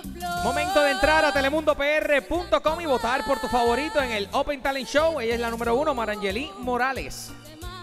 Momento de entrar a telemundopr.com y votar por tu favorito en el Open Talent Show. Ella es la número 1, Marangeli Morales.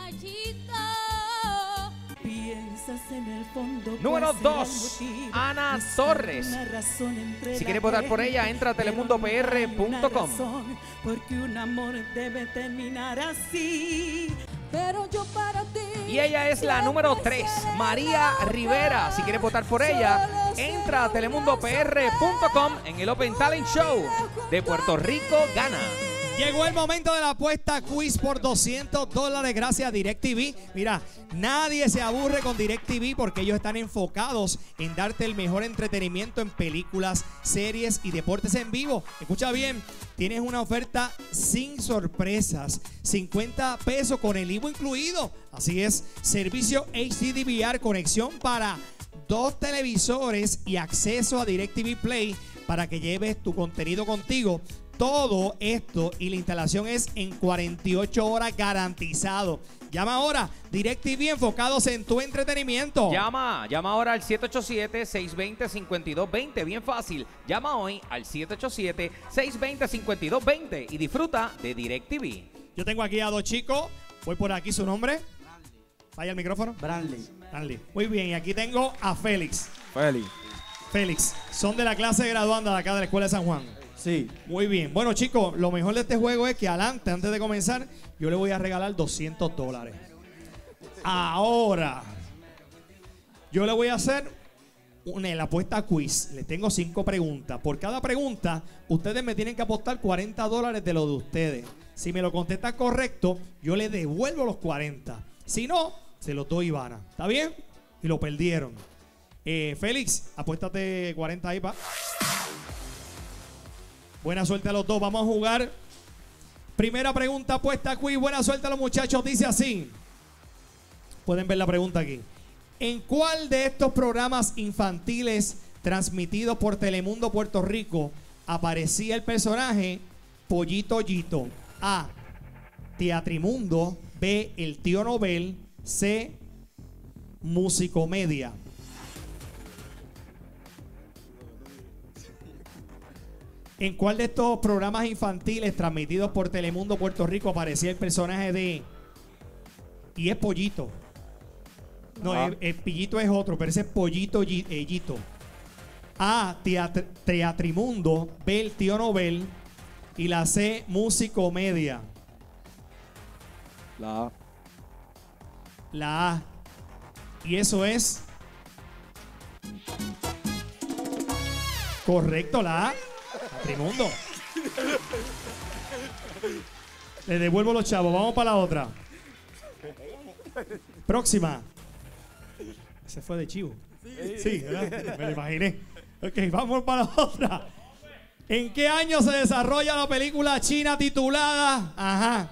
Número 2, Ana Torres. Si quieres votar por ella, entra a telemundopr.com. Porque un amor debe terminar así. Pero yo para ti. Y ella es la número 3, María Rivera. Si quieres votar por ella, entra a telemundopr.com en el Open Talent Show de Puerto Rico Gana. Llegó el momento de la apuesta quiz por $200 gracias a DirecTV. Mira, nadie se aburre con DirecTV porque ellos están enfocados en darte el mejor entretenimiento en películas, series y deportes en vivo. Escucha bien, tienes una oferta sin sorpresas, 50 pesos con el IVA incluido. Así es, servicio HD DVR, conexión para 2 televisores y acceso a DirecTV Play para que lleves tu contenido contigo. Todo esto y la instalación es en 48 horas garantizado. Llama ahora, DirecTV, enfocados en tu entretenimiento. Llama ahora al 787-620-5220. Bien fácil. Llama hoy al 787-620-5220 y disfruta de DirecTV. Yo tengo aquí a 2 chicos. Voy por aquí, su nombre. Vaya al micrófono. Branley. Muy bien, y aquí tengo a Félix. Félix. Son de la clase graduanda de acá de la Escuela de San Juan. Sí. Muy bien. Bueno, chicos, lo mejor de este juego es que adelante, antes de comenzar, yo le voy a regalar $200. Ahora, yo le voy a hacer la apuesta quiz. Les tengo 5 preguntas. Por cada pregunta, ustedes me tienen que apostar $40 de lo de ustedes. Si me lo contestan correcto, yo les devuelvo los 40. Si no, se los doy Ivana. ¿Está bien? Y lo perdieron. Félix, apuéstate 40 ahí, pa. Buena suerte a los dos. Vamos a jugar. Primera pregunta, apuesta quiz. Buena suerte a los muchachos. Dice así. Pueden ver la pregunta aquí. ¿En cuál de estos programas infantiles transmitidos por Telemundo Puerto Rico aparecía el personaje Pollito Yito? A. Teatrimundo. B. El Tío Nobel. C. Musicomedia. ¿En cuál de estos programas infantiles transmitidos por Telemundo Puerto Rico aparecía el personaje de... Y es Pollito. No, el Pillito es otro, pero ese es Pollito Yito. A. Teatrimundo. B. El Tío Nobel. Y la C. Musicomedia. La A. La A. Y eso es... Correcto, la A. Teatrimundo. Le devuelvo los chavos. Vamos para la otra. Próxima. Ese fue de chivo. Sí, ¿verdad? Me lo imaginé. Ok, vamos para la otra. ¿En qué año se desarrolla la película china titulada? Ajá.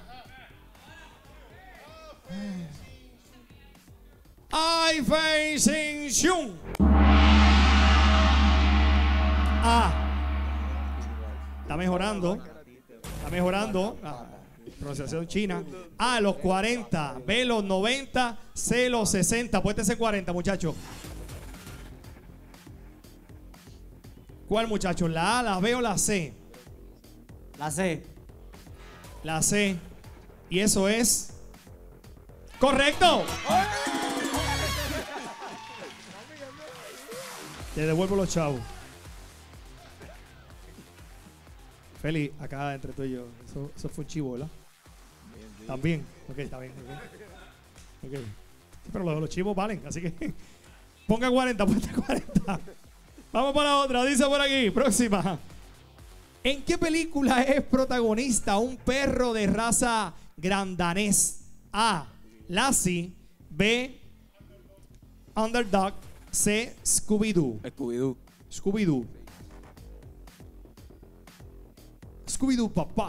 I Facing Shun. A. Está mejorando. Está mejorando. Pronunciación china. A, los 40. B, los 90. C, los 60. Puéstese 40, muchachos. ¿Cuál, muchachos? ¿La A, la B o la C? La C. La C. Y eso es... ¡correcto! Te devuelvo los chavos. Feli, acá entre tú y yo. Eso fue un chivo, ¿verdad? También. Ok, está bien. Okay. Sí, pero los chivos valen, así que ponga 40, ponte 40. Vamos para la otra. Dice por aquí, próxima. ¿En qué película es protagonista un perro de raza grandanés? A. Lassie. B. Underdog. C. Scooby-Doo. Scooby-Doo. Scooby-Doo. Scooby-Doo, papá.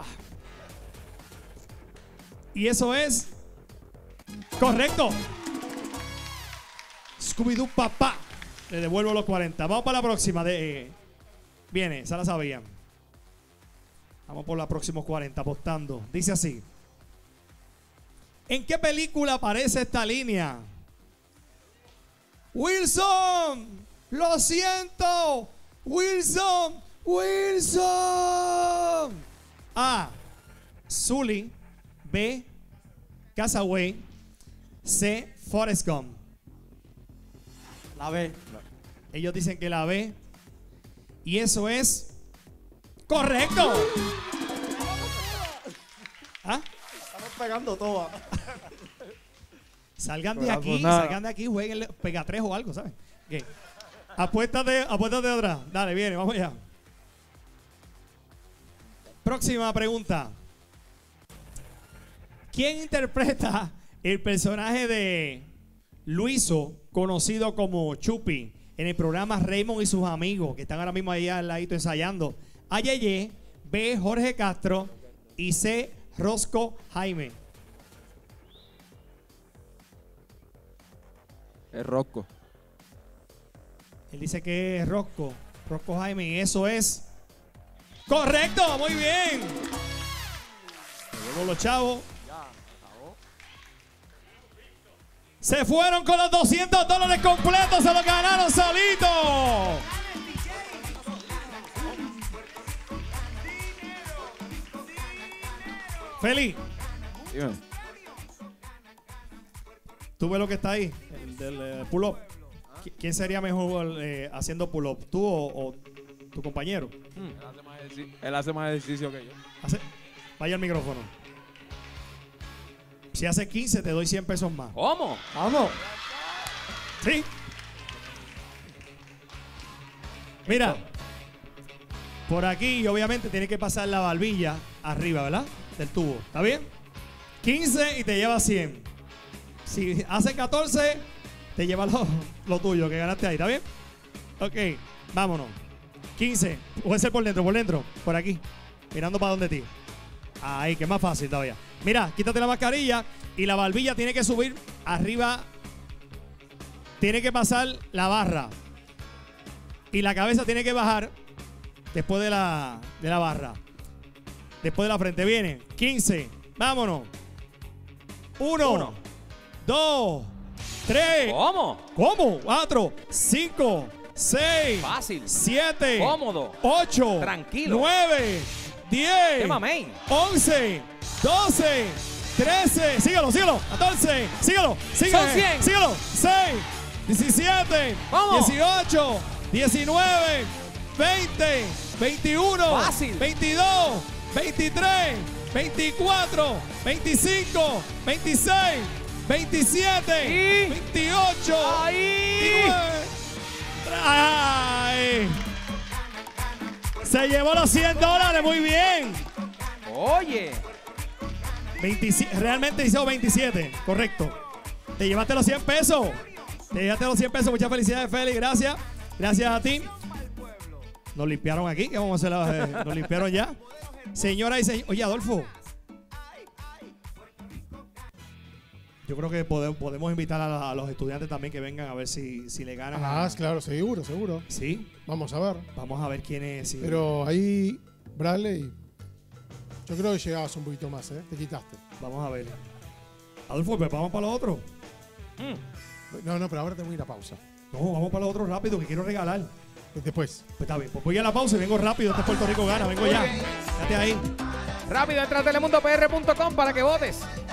Y eso es correcto. Scooby-Doo, papá. Le devuelvo los 40. Vamos para la próxima. Viene, esa la sabían. Vamos por la próxima 40, apostando. Dice así. ¿En qué película aparece esta línea? Wilson, lo siento. Wilson. Wilson. A. Sully. B. Castaway. C. Forrest Gump. La B. Ellos dicen que la B. Y eso es correcto. ¿Ah? Estamos pegando todas. Salgan de aquí, jueguen pega 3 o algo, ¿sabes? Okay. Apuéstate otra. Dale, viene, vamos allá. Próxima pregunta. ¿Quién interpreta el personaje de Luiso, conocido como Chupi, en el programa Raymond y sus amigos, que están ahora mismo ahí al ladito ensayando? A Yeye, B. Jorge Castro y C. Rosco Jaime. Es Rosco. Él dice que es Rosco Jaime, y eso es correcto. Muy bien. Luego los chavos se fueron con los $200 completos, se los ganaron solitos. Feli, Dime. ¿tú ves lo que está ahí? El del pull-up. ¿Quién sería mejor haciendo pull-up? ¿Tú o tu compañero? Él hace más ejercicio que yo. Vaya al micrófono. Si hace 15, te doy 100 pesos más. ¿Cómo? Vamos. ¿Sí? Mira. Por aquí, obviamente, tiene que pasar la barbilla arriba, ¿verdad? Del tubo. ¿Está bien? 15 y te lleva 100. Si hace 14, te lleva lo tuyo que ganaste ahí. ¿Está bien? Ok, vámonos. 15. Puede ser por dentro. Por aquí. Mirando para donde ti. Ahí, que es más fácil todavía. Mira, quítate la mascarilla y la barbilla tiene que subir arriba. Tiene que pasar la barra. Y la cabeza tiene que bajar después de la barra. Después de la frente. Viene. 15. Vámonos. 1, 2, 3. ¿Cómo? 4, 5, 6. Fácil. 7. Cómodo. 8. Tranquilo. 9. 10. ¿Qué mamey? 11. 12. 13. Síguelo. 14. Síguelo. Son 100. Síguelo. 6. 17. Vamos. 18. 19. 20. 21. Fácil. 22. 23. 24. 25. 26. 27. Y 28. ahí. 29. ¡Ay! Se llevó los $100, muy bien. Oye. Realmente hizo 27, correcto. Te llevaste los 100 pesos. Muchas felicidades, Feli. Gracias. Gracias a ti. Nos limpiaron aquí. ¿Qué vamos a hacer? Nos limpiaron ya. Señora y señor. Oye, Adolfo. Yo creo que podemos invitar a los estudiantes también que vengan a ver si le ganan. Claro, seguro. Sí. Vamos a ver. Vamos a ver quién es. Sí. Pero ahí, Bradley, yo creo que llegabas un poquito más, ¿eh? Te quitaste. Vamos a ver. Adolfo, pues vamos para lo otro. No, pero ahora tengo que ir a pausa. No, vamos para lo otro rápido que quiero regalar. Después. Pues está bien, pues voy a la pausa y vengo rápido. Este es Puerto Rico Gana, vengo ya. Quédate ahí. Rápido, entra a telemundopr.com para que votes.